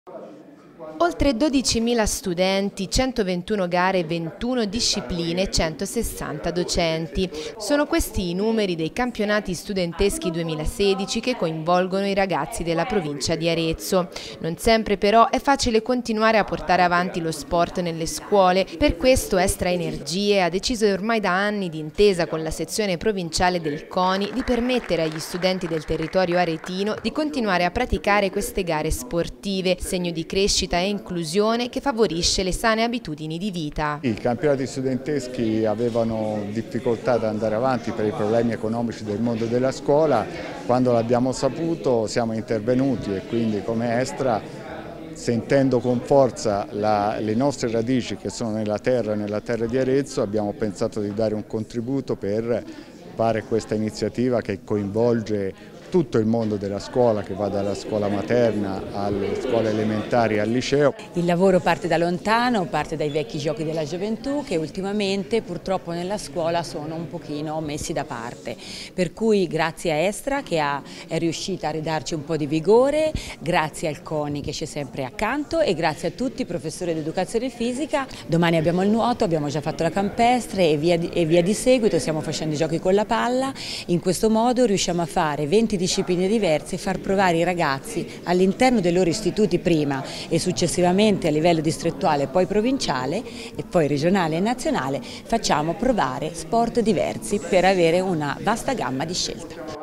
Oltre 12.000 studenti, 121 gare, 21 discipline, 160 docenti. Sono questi i numeri dei campionati studenteschi 2016 che coinvolgono i ragazzi della provincia di Arezzo. Non sempre però è facile continuare a portare avanti lo sport nelle scuole, per questo Estra Energie ha deciso ormai da anni, d'intesa con la sezione provinciale del CONI, di permettere agli studenti del territorio aretino di continuare a praticare queste gare sportive, segno di crescita e inclusione che favorisce le sane abitudini di vita. I campionati studenteschi avevano difficoltà ad andare avanti per i problemi economici del mondo della scuola. Quando l'abbiamo saputo siamo intervenuti e quindi come Estra, sentendo con forza le nostre radici che sono nella terra di Arezzo, abbiamo pensato di dare un contributo per fare questa iniziativa che coinvolge tutto il mondo della scuola, che va dalla scuola materna alle scuole elementari al liceo. Il lavoro parte da lontano, parte dai vecchi giochi della gioventù che ultimamente purtroppo nella scuola sono un pochino messi da parte. Per cui grazie a Estra che è riuscita a ridarci un po' di vigore, grazie al CONI che c'è sempre accanto e grazie a tutti i professori di educazione fisica. Domani abbiamo il nuoto, abbiamo già fatto la campestre e via di seguito, stiamo facendo i giochi con la palla. In questo modo riusciamo a fare 20 discipline diverse e far provare i ragazzi all'interno dei loro istituti prima e successivamente a livello distrettuale, poi provinciale e poi regionale e nazionale, facciamo provare sport diversi per avere una vasta gamma di scelta.